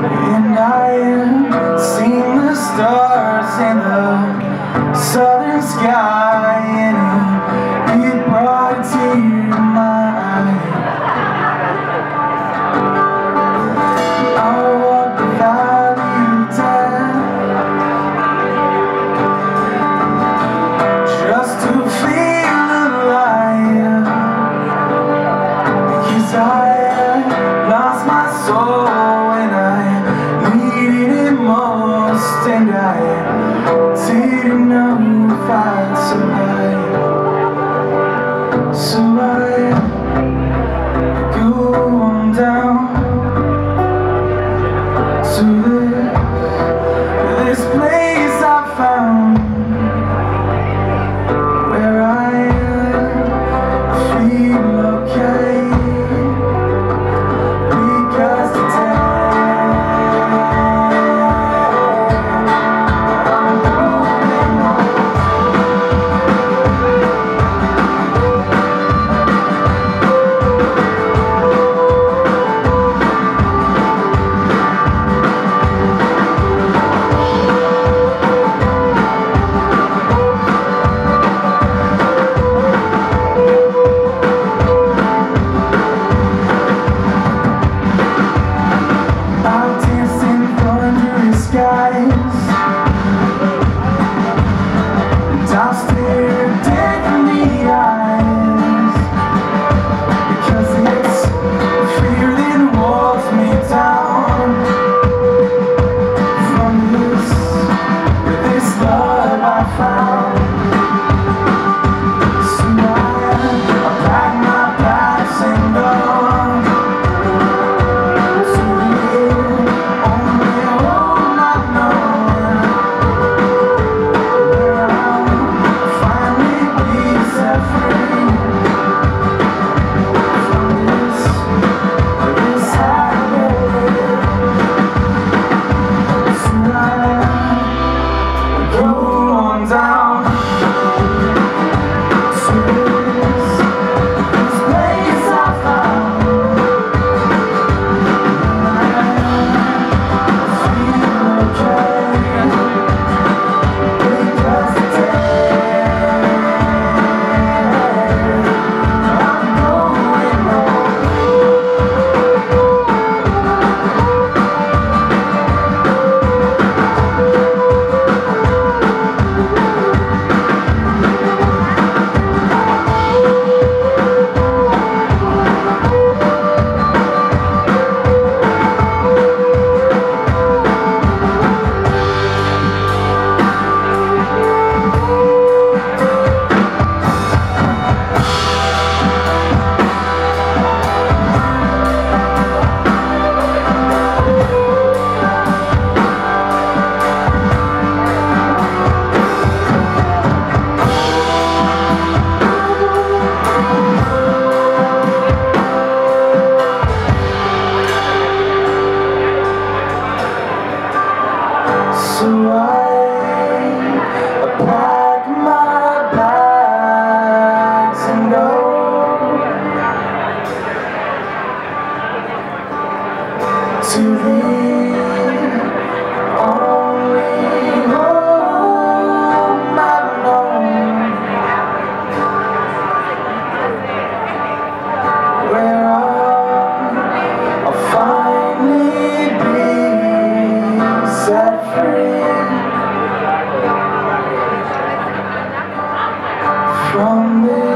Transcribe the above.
And I seen the stars in the southern sky, and it brought a tear to my eye. I walked the valley of death just to feel alive, because I lost my soul when I needed it most, and I didn't know if I'd survive. So I go on down to this place I found, where I feel okay, because today pack my bags and go to the only home I've known, where I'll finally be set free from this